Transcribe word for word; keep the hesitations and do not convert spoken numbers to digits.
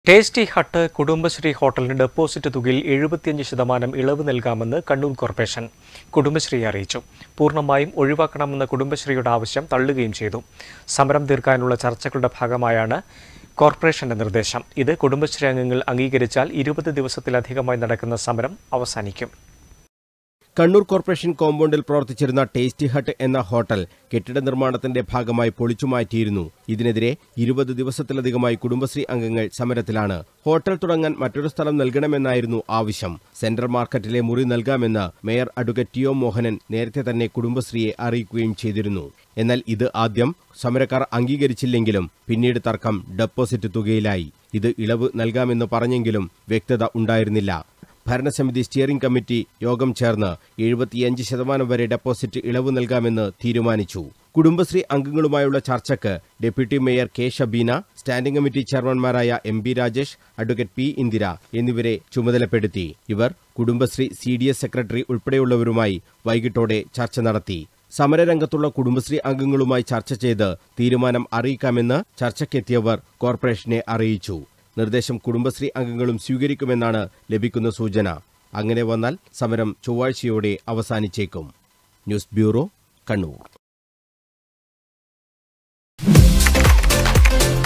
Tasty hut Kudumbashree ഹോട്ടലിന് deposit തുകയിൽ എഴുപത്തിയഞ്ച് ശതമാനം ഇളവ് നൽകാമെന്ന് കണ്ണൂർ കോർപ്പറേഷൻ കുടുംബശ്രീ അറിയിച്ചു. പൂർണ്ണമായും ഒഴിവാക്കണമെന്ന കുടുംബശ്രീയുടെ ആവശ്യം തള്ളുകയും ചെയ്തു. സമരം തീർക്കാനുള്ള ചർച്ചകളുടെ ഭാഗമായാണ് കോർപ്പറേഷന്റെ നിർദ്ദേശം. ഇത് കുടുംബശ്രീ അംഗങ്ങൾ അംഗീകരിച്ചാൽ ഇരുപത് ദിവസത്തിലധികമായി നടക്കുന്ന സമരം അവസാനിക്കും. കണ്ണൂർ കോർപ്പറേഷൻ കോമ്പൗണ്ടിൽ പ്രവർത്തിച്ചിരുന്ന ടേസ്റ്റി ഹട്ട് എന്ന ഹോട്ടൽ കെട്ടിട നിർമ്മാണത്തിന്റെ ഭാഗമായി പൊളിച്ചുമാറ്റിയിരുന്നു. ഇതിനെതിരെ ഇരുപത് ദിവസത്തിലധികമായി കുടുംബശ്രീ അംഗങ്ങൾ സമരത്തിലാണ്. ഹോട്ടൽ തുടങ്ങാൻ മറ്റൊരു സ്ഥലം നൽകണമെന്നായിരുന്നു ആവശ്യം. സെൻട്രൽ മാർക്കറ്റിലെ മുറി നൽകാമെന്ന് mayor advocate T O Mohanan നേരത്തെ തന്നെ കുടുംബശ്രീയെ അറിയിക്കുകയും ചെയ്തിരുന്നു. എന്നാൽ ഇത് ആദ്യം സമരക്കാർ അംഗീകരിച്ചില്ലെങ്കിലും പിന്നീട് തർക്കം ഡെപ്പോസിറ്റ് തുകയിലായി. ഇത് ഇളവ് നൽകാമെന്ന് പറഞ്ഞെങ്കിലും വ്യക്തത ഉണ്ടായിരുന്നില്ല. ഭരണസമിതി സ്റ്റിയറിംഗ് കമ്മിറ്റി യോഗം ചേർന്ന് എഴുപത്തിയഞ്ച് ശതമാനം വരെ ഡെപ്പോസിറ്റ് ഇളവ് നൽകാമെന്ന് തീരുമാനിച്ചു. കുടുംബശ്രീ അംഗങ്ങളുമായുള്ള ചർച്ചയ്ക്ക് deputy mayor K Shabeena, standing committee ചെയർമാൻമാരായ M B Rajesh, advocate P Indira എന്നിവരെ ചുമതലപ്പെടുത്തി. ഇവർ Kudumbashree C D S secretary ഉൾപ്പെടെയുള്ളവരുമായി വൈകിട്ടോടെ ചർച്ച നടത്തി. സമരരംഗത്തുള്ള കുടുംബശ്രീ അംഗങ്ങളുമായി ചർച്ച ചെയ്ത് തീരുമാനം അറിയിക്കാമെന്ന് ചർച്ചയ്ക്കെത്തിയവർ കോർപ്പറേഷനെ അറിയിച്ചു. നിർദ്ദേശം കുടുംബശ്രീ അംഗങ്ങളും സ്വീകരിക്കുമെന്നാണ് ലഭിക്കുന്ന സൂചന. അങ്ങനെ വന്നാൽ സമരം ചൊവ്വാഴ്ചയോടെ അവസാനിച്ചേക്കും. News bureau, Kannur.